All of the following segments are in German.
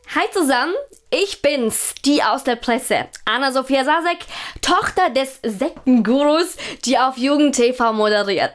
Hi zusammen, ich bin's, die aus der Presse, Anna-Sophia Sasek, Tochter des Sektengurus, die auf Jugend-TV moderiert.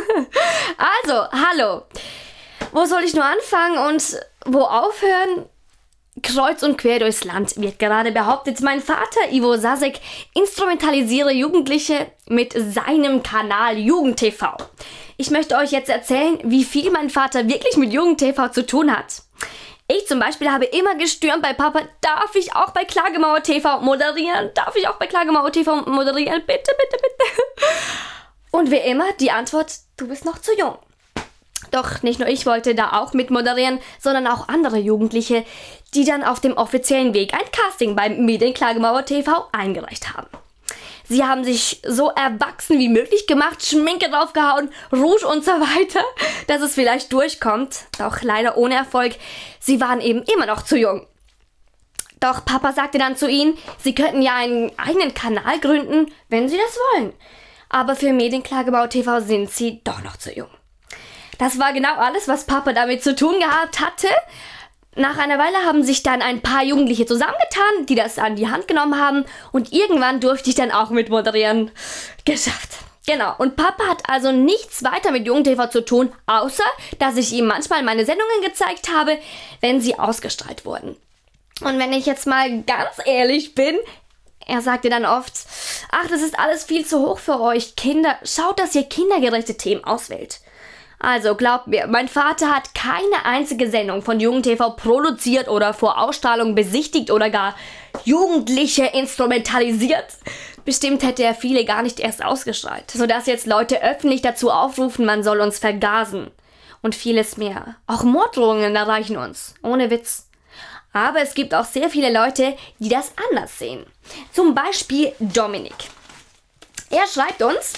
Also, hallo. Wo soll ich nur anfangen und wo aufhören? Kreuz und quer durchs Land wird gerade behauptet, mein Vater Ivo Sasek instrumentalisiere Jugendliche mit seinem Kanal Jugend-TV. Ich möchte euch jetzt erzählen, wie viel mein Vater wirklich mit Jugend-TV zu tun hat. Ich zum Beispiel habe immer gestürmt bei Papa, darf ich auch bei Klagemauer TV moderieren? Darf ich auch bei Klagemauer TV moderieren? Bitte, bitte, bitte. Und wie immer die Antwort, du bist noch zu jung. Doch nicht nur ich wollte da auch mit moderieren, sondern auch andere Jugendliche, die dann auf dem offiziellen Weg ein Casting beim Medienklagemauer TV eingereicht haben. Sie haben sich so erwachsen wie möglich gemacht, Schminke draufgehauen, Rouge und so weiter, dass es vielleicht durchkommt, doch leider ohne Erfolg. Sie waren eben immer noch zu jung. Doch Papa sagte dann zu ihnen, sie könnten ja einen eigenen Kanal gründen, wenn sie das wollen. Aber für Medienklagemauer TV sind sie doch noch zu jung. Das war genau alles, was Papa damit zu tun gehabt hatte. Nach einer Weile haben sich dann ein paar Jugendliche zusammengetan, die das an die Hand genommen haben. Und irgendwann durfte ich dann auch mit moderieren. Geschafft. Genau. Und Papa hat also nichts weiter mit Jugend-TV zu tun, außer, dass ich ihm manchmal meine Sendungen gezeigt habe, wenn sie ausgestrahlt wurden. Und wenn ich jetzt mal ganz ehrlich bin, er sagte dann oft, ach, das ist alles viel zu hoch für euch, Kinder. Schaut, dass ihr kindergerechte Themen auswählt. Also glaubt mir, mein Vater hat keine einzige Sendung von Jugend-TV produziert oder vor Ausstrahlung besichtigt oder gar Jugendliche instrumentalisiert. Bestimmt hätte er viele gar nicht erst ausgestrahlt, sodass jetzt Leute öffentlich dazu aufrufen, man soll uns vergasen. Und vieles mehr. Auch Morddrohungen erreichen uns, ohne Witz. Aber es gibt auch sehr viele Leute, die das anders sehen. Zum Beispiel Dominik. Er schreibt uns: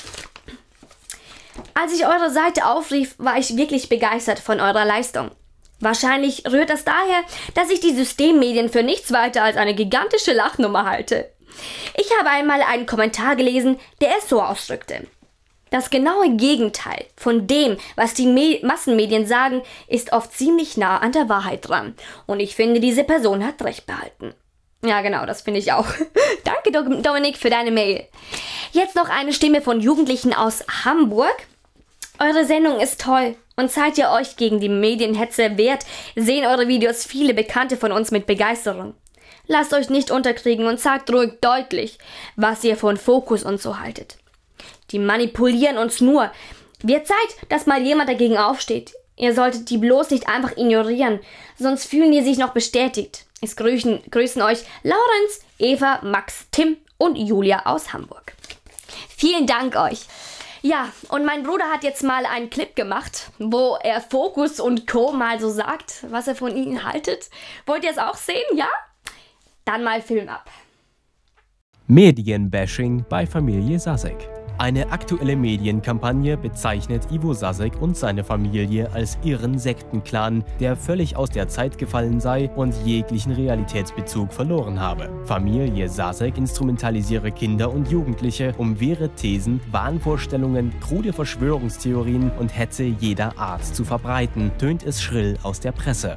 Als ich eure Seite aufrief, war ich wirklich begeistert von eurer Leistung. Wahrscheinlich rührt das daher, dass ich die Systemmedien für nichts weiter als eine gigantische Lachnummer halte. Ich habe einmal einen Kommentar gelesen, der es so ausdrückte: Das genaue Gegenteil von dem, was die Massenmedien sagen, ist oft ziemlich nah an der Wahrheit dran. Und ich finde, diese Person hat recht behalten. Ja, genau, das finde ich auch. Danke, Dominik, für deine Mail. Jetzt noch eine Stimme von Jugendlichen aus Hamburg. Eure Sendung ist toll und seid ihr euch gegen die Medienhetze wehrt, sehen eure Videos viele Bekannte von uns mit Begeisterung. Lasst euch nicht unterkriegen und sagt ruhig deutlich, was ihr von Fokus und so haltet. Die manipulieren uns nur. Wird Zeit, dass mal jemand dagegen aufsteht. Ihr solltet die bloß nicht einfach ignorieren, sonst fühlen die sich noch bestätigt. Es grüßen euch Laurenz, Eva, Max, Tim und Julia aus Hamburg. Vielen Dank euch. Ja, und mein Bruder hat jetzt mal einen Clip gemacht, wo er Fokus und Co. mal so sagt, was er von ihnen haltet. Wollt ihr es auch sehen, ja? Dann mal Film ab. Medienbashing bei Familie Sasek. Eine aktuelle Medienkampagne bezeichnet Ivo Sasek und seine Familie als irren Sektenclan, der völlig aus der Zeit gefallen sei und jeglichen Realitätsbezug verloren habe. Familie Sasek instrumentalisiere Kinder und Jugendliche, um wirre Thesen, Wahnvorstellungen, krude Verschwörungstheorien und Hetze jeder Art zu verbreiten, tönt es schrill aus der Presse.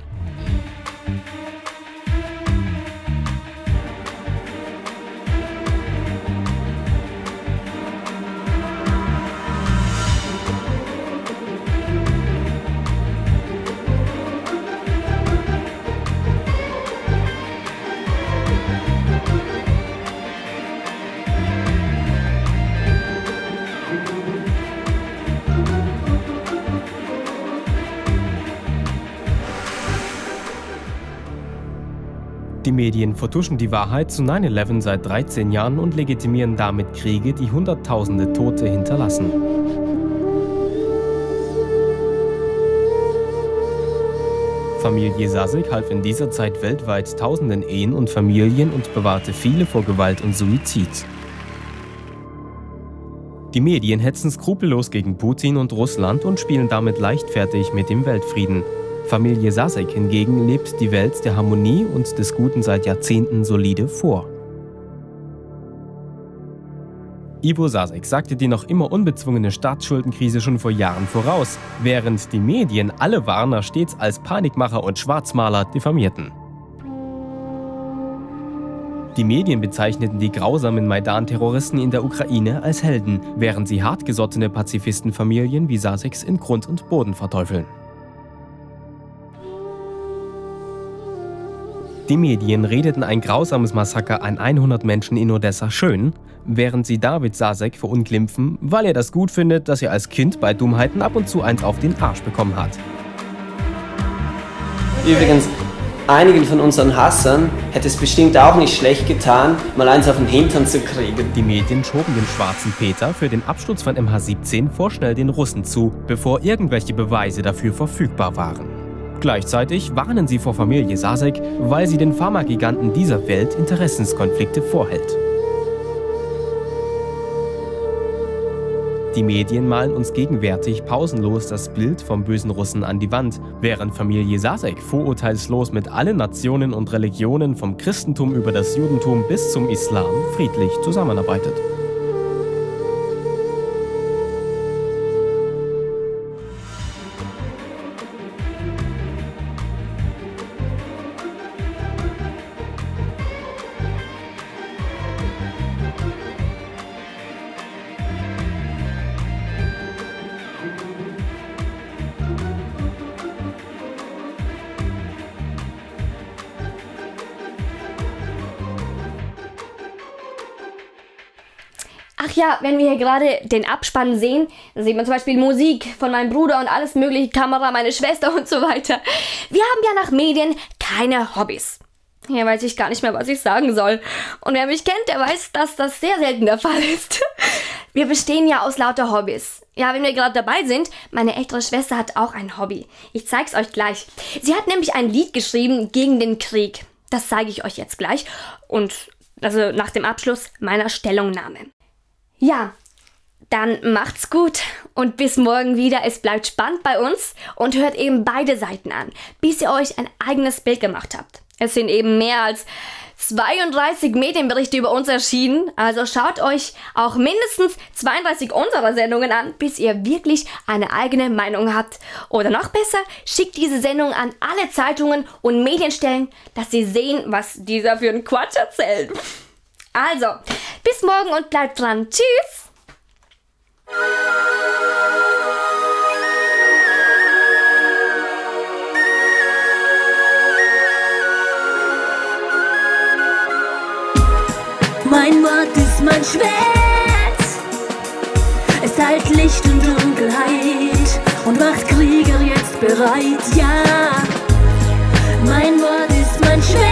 Die Medien vertuschen die Wahrheit zu 9/11 seit 13 Jahren und legitimieren damit Kriege, die Hunderttausende Tote hinterlassen. Familie Sasek half in dieser Zeit weltweit tausenden Ehen und Familien und bewahrte viele vor Gewalt und Suizid. Die Medien hetzen skrupellos gegen Putin und Russland und spielen damit leichtfertig mit dem Weltfrieden. Familie Sasek hingegen lebt die Welt der Harmonie und des Guten seit Jahrzehnten solide vor. Ivo Sasek sagte die noch immer unbezwungene Staatsschuldenkrise schon vor Jahren voraus, während die Medien alle Warner stets als Panikmacher und Schwarzmaler diffamierten. Die Medien bezeichneten die grausamen Maidan-Terroristen in der Ukraine als Helden, während sie hartgesottene Pazifistenfamilien wie Saseks in Grund und Boden verteufeln. Die Medien redeten ein grausames Massaker an 100 Menschen in Odessa schön, während sie David Sasek verunglimpfen, weil er das gut findet, dass er als Kind bei Dummheiten ab und zu eins auf den Arsch bekommen hat. Übrigens, einigen von unseren Hassern hätte es bestimmt auch nicht schlecht getan, mal eins auf den Hintern zu kriegen. Die Medien schoben dem schwarzen Peter für den Absturz von MH17 vorschnell den Russen zu, bevor irgendwelche Beweise dafür verfügbar waren. Gleichzeitig warnen sie vor Familie Sasek, weil sie den Pharmagiganten dieser Welt Interessenskonflikte vorhält. Die Medien malen uns gegenwärtig pausenlos das Bild vom bösen Russen an die Wand, während Familie Sasek vorurteilslos mit allen Nationen und Religionen vom Christentum über das Judentum bis zum Islam friedlich zusammenarbeitet. Ach ja, wenn wir hier gerade den Abspann sehen, da sieht man zum Beispiel Musik von meinem Bruder und alles mögliche, Kamera, meine Schwester und so weiter. Wir haben ja nach Medien keine Hobbys. Hier weiß ich gar nicht mehr, was ich sagen soll. Und wer mich kennt, der weiß, dass das sehr selten der Fall ist. Wir bestehen ja aus lauter Hobbys. Ja, wenn wir gerade dabei sind, meine ältere Schwester hat auch ein Hobby. Ich zeig's euch gleich. Sie hat nämlich ein Lied geschrieben gegen den Krieg. Das zeige ich euch jetzt gleich. Und also nach dem Abschluss meiner Stellungnahme. Ja, dann macht's gut und bis morgen wieder. Es bleibt spannend bei uns und hört eben beide Seiten an, bis ihr euch ein eigenes Bild gemacht habt. Es sind eben mehr als 32 Medienberichte über uns erschienen, also schaut euch auch mindestens 32 unserer Sendungen an, bis ihr wirklich eine eigene Meinung habt. Oder noch besser, schickt diese Sendung an alle Zeitungen und Medienstellen, dass sie sehen, was dieser für einen Quatsch erzählt. Also, bis morgen und bleibt dran. Tschüss! Mein Wort ist mein Schwert. Es teilt Licht und Dunkelheit und macht Krieger jetzt bereit. Ja, mein Wort ist mein Schwert.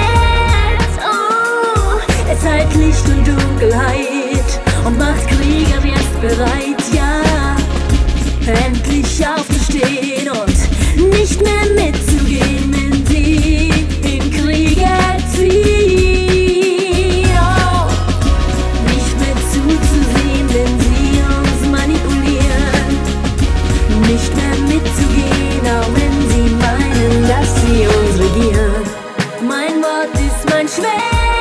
Es teilt Licht und Dunkelheit und macht Krieger jetzt bereit, ja. Endlich aufzustehen und nicht mehr mitzugehen, wenn sie in Kriege ziehen. Oh. Nicht mehr zuzusehen, wenn sie uns manipulieren. Nicht mehr mitzugehen, auch wenn sie meinen, dass sie uns regieren. Mein Wort ist mein Schwert.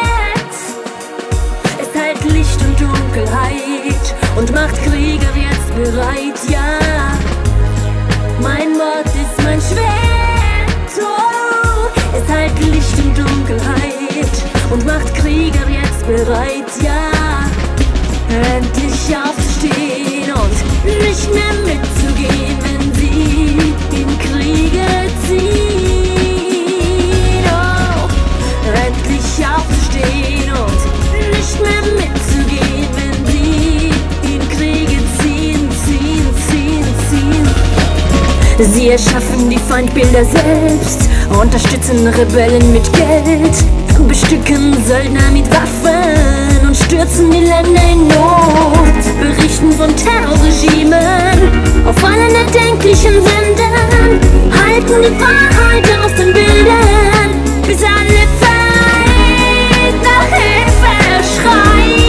Licht und Dunkelheit und macht Krieger jetzt bereit, ja. Mein Wort ist mein Schwert, oh. Es teilt Licht und Dunkelheit und macht Krieger jetzt bereit, ja. Endlich aufzustehen und nicht mehr mitzugehen, wenn sie in Kriege ziehen, oh. Endlich aufzustehen und nicht mehr mitzugehen, wenn sie in Kriege ziehen. Sie erschaffen die Feindbilder selbst, unterstützen Rebellen mit Geld, bestücken Söldner mit Waffen und stürzen die Länder in Not, berichten von Terrorregimen auf allen erdenklichen Sendern, halten die Wahrheit aus den Bildern, bis alle Feind nach Hilfe schreien.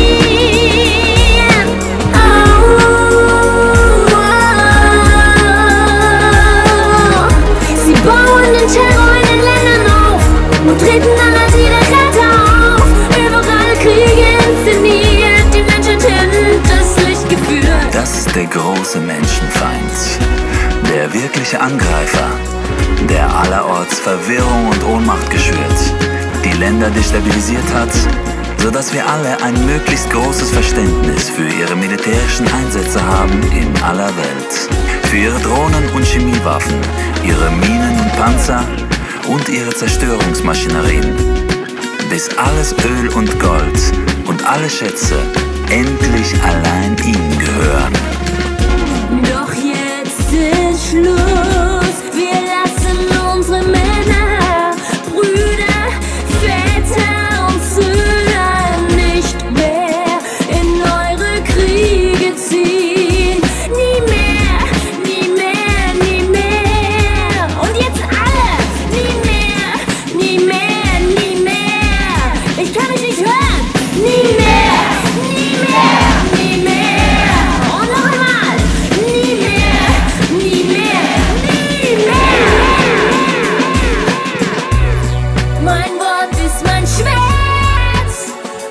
Sie bauen den Terror in den Ländern auf und treten dann als ihre Retter auf. Überall Kriege inszeniert, die Menschen hinters Licht geführt. Das ist der große Menschenfeind, der wirkliche Angreifer, der allerorts Verwirrung und Ohnmacht geschürt, die Länder destabilisiert hat, sodass wir alle ein möglichst großes Verständnis für ihre militärischen Einsätze haben in aller Welt. Für ihre Drohnen und Chemiewaffen, ihre Minen und Panzer und ihre Zerstörungsmaschinerien. Bis alles Öl und Gold und alle Schätze endlich allein ihnen gehören. Doch jetzt ist Schluss, wir lassen unsere Männer, Brüder, Väter und Söhne nicht mehr in eure Kriege ziehen. Nie mehr, nie mehr, nie mehr. Und jetzt alle, nie mehr, nie mehr, nie mehr. Ich kann mich nicht hören, nie mehr, nie mehr, nie mehr. Und noch einmal, nie mehr, nie mehr, nie mehr. Mein Wort ist mein Schwert.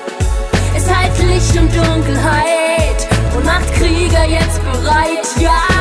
Es heilt Licht und Dunkelheit und macht Krieger jetzt bereit. Ja.